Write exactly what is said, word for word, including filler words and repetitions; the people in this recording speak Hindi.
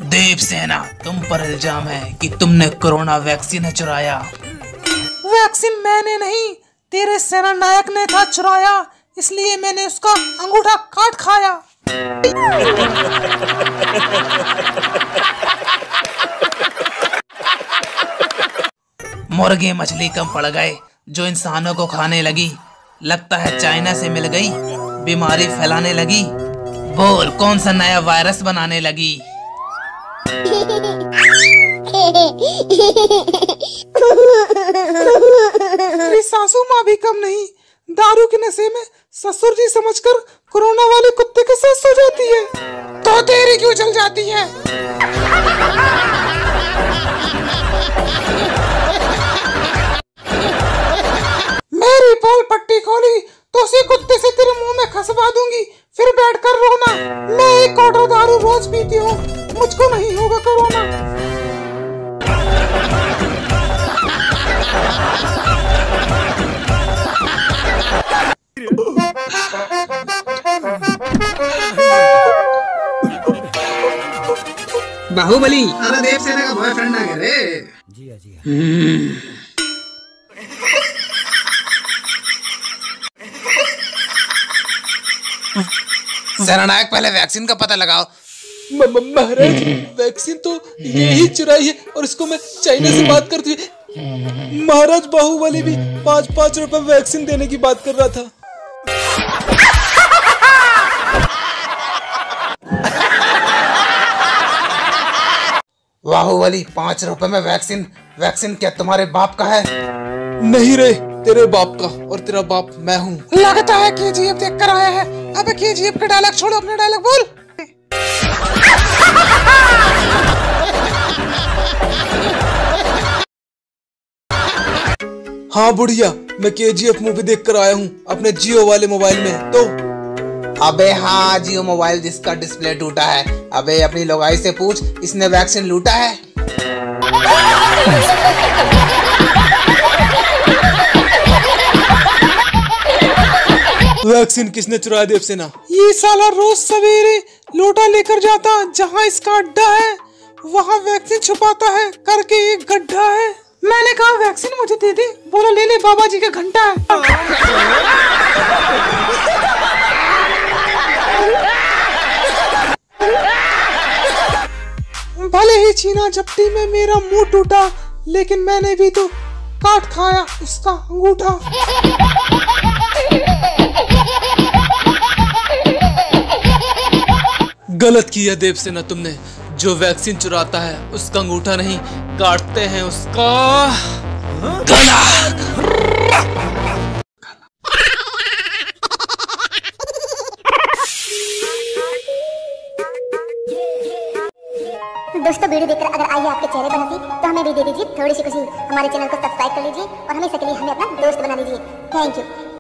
देवसेना, तुम पर इल्जाम है कि तुमने कोरोना वैक्सीन चुराया। वैक्सीन मैंने नहीं, तेरे सेना नायक ने था चुराया, इसलिए मैंने उसका अंगूठा काट खाया। मुर्गे मछली कम पड़ गए जो इंसानों को खाने लगी। लगता है चाइना से मिल गई, बीमारी फैलाने लगी। बोल, कौन सा नया वायरस बनाने लगी? मेरी सासू माँ भी कम नहीं, दारू के नशे में ससुर जी समझकर कोरोना वाले कुत्ते के साथ सो जाती है। तो तेरी क्यों चल जाती है? मेरी पोल पट्टी खोली तो उसी कुत्ते से तेरे मुंह में खसवा दूंगी, फिर बैठकर रोना। मैं एक क्वार्टर दारू रोज पीती हूँ, मुझको नहीं होगा कोरोना। बाहुबली, अरे देवसेना का बॉयफ्रेंड आ गया रे। जी जी। सेनानायक, पहले वैक्सीन का पता लगाओ। महाराज, वैक्सीन तो यही चुराई है और इसको मैं चाइना से बात करती हूँ। महाराज, बाहुबली भी पाँच पाँच रुपए वैक्सीन देने की बात कर रहा था। बाहुबली, पाँच रुपए में वैक्सीन? वैक्सीन क्या तुम्हारे बाप का है? नहीं रे, तेरे बाप का, और तेरा बाप मैं हूँ। लगता है केजीएफ देख कर आया है। अबे केजीएफ का डायलॉग छोड़ो, अपने डायलॉग बोल। हाँ बुढ़िया, मैं केजीएफ मूवी देख कर आया हूँ अपने जियो वाले मोबाइल में। तो अबे हाँ, जियो मोबाइल जिसका डिस्प्ले टूटा है। अबे अपनी लोगाई से पूछ, इसने वैक्सीन लूटा है? वैक्सीन किसने चुराया देवसेना? ये साला रोज सवेरे लोटा लेकर जाता, जहाँ इसका अड्डा है वहाँ वैक्सीन छुपाता है करके एक गड्ढा है। मैंने कहा वैक्सीन मुझे दे दे, बोला ले ले, बाबा जी का घंटा है। भले ही चीना झपटी में मेरा मुंह टूटा, लेकिन मैंने भी तो काट खाया उसका अंगूठा। गलत किया देवसेना तुमने। जो वैक्सीन चुराता है उसका अंगूठा नहीं, काटते हैं उसका गला। दोस्तों, वीडियो देखकर अगर आई है आपके चेहरे पर हंसी, तो हमें भी दे दीजिए थोड़ी सी खुशी। हमारे चैनल को सब्सक्राइब कर लीजिए और हमेशा के लिए हमें अपना दोस्त बना लीजिए। Thank you.